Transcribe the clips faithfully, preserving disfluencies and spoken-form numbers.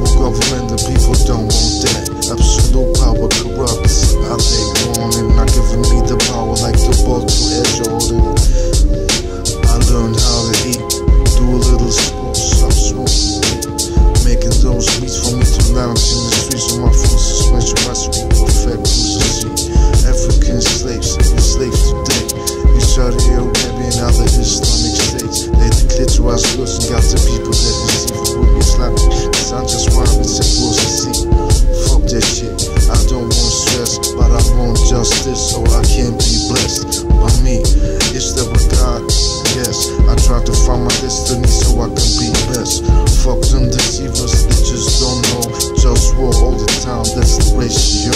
government, the people don't want that. Absolute power corrupts. I think on it, not giving me the power like the ball to Air Jordan. I learned how to eat, do a little smoke, stop smoking, making those beats for me to lounge in the streets on my full suspension recipe, perfect cruiser seat. African slaves, enslaved today. In Saudi Arabia and other Islamic states, they declitorize goods and got the people that deceive with Islamic. Cause I'm just wild and simple to see. Fuck that shit, I don't want stress, but I want justice so I can be blessed. By me, is there a God? Yes, I try to find my destiny so I can be best. Fuck them deceivers, they just don't know. Just war all the time, that's the ratio.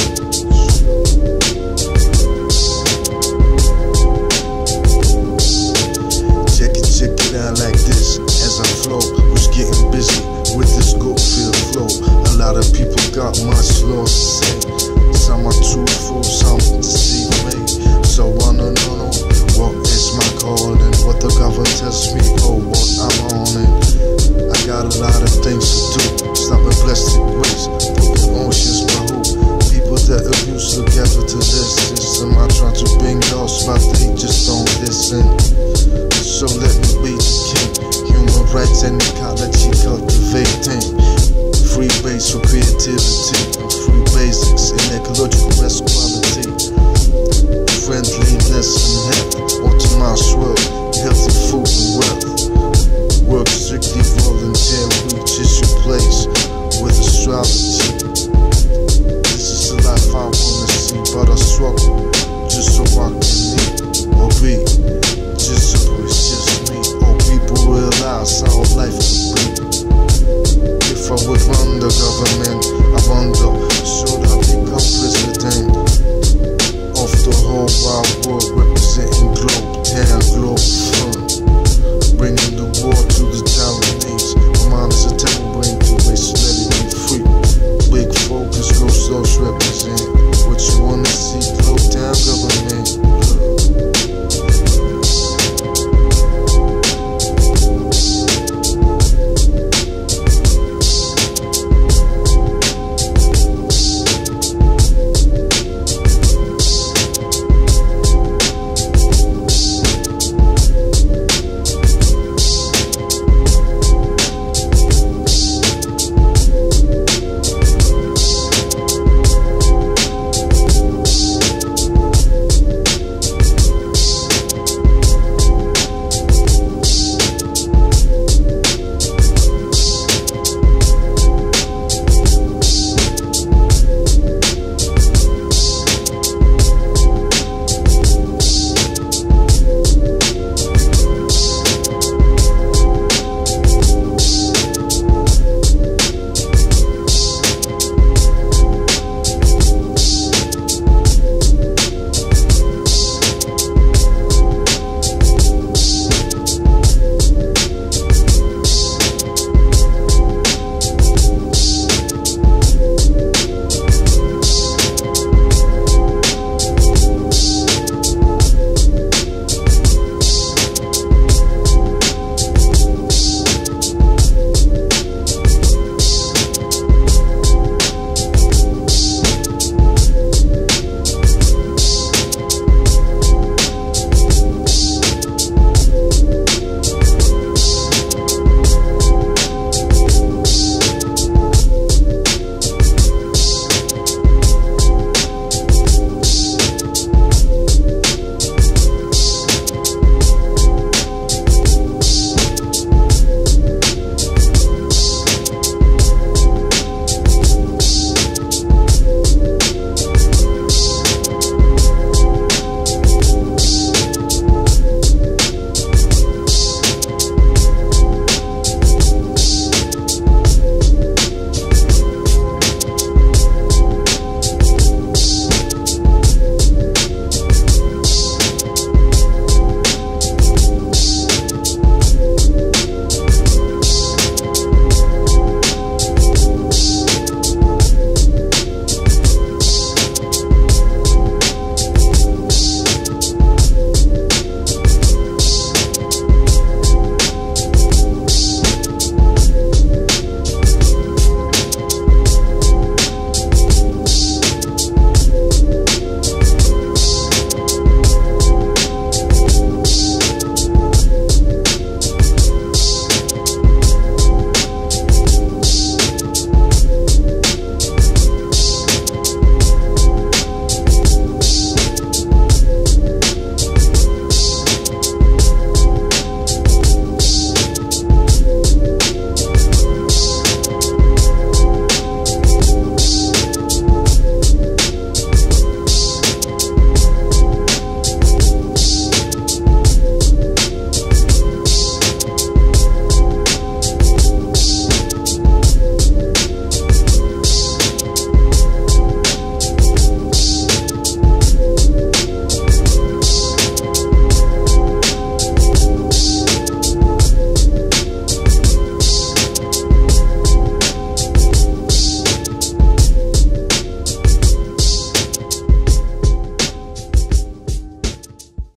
Check it, check it out like this. As I flow, was getting busy with this Goldfield flow. A lot of people got much law to say. Some are truthful, some deceive me. So I don't know what is my calling, what the government tells me, oh what I'm on it. I got a lot of things to do. Stop in plastic waste, broken oceans, my who. People that abuse the capitalist system. I try to bring those, but they just don't listen. So let me be the king. Human rights and ecology cultivating. Free base for creativity, free basics in ecological quality. Friendliness and health, automized world, healthy food and wealth. Work strictly voluntary, just your place with astrology. This is the life I wanna see, but I struggle just so I can live or be. Just so it's just me, or people realize how life could be. If I would run the government, I wonder, should I be complicit?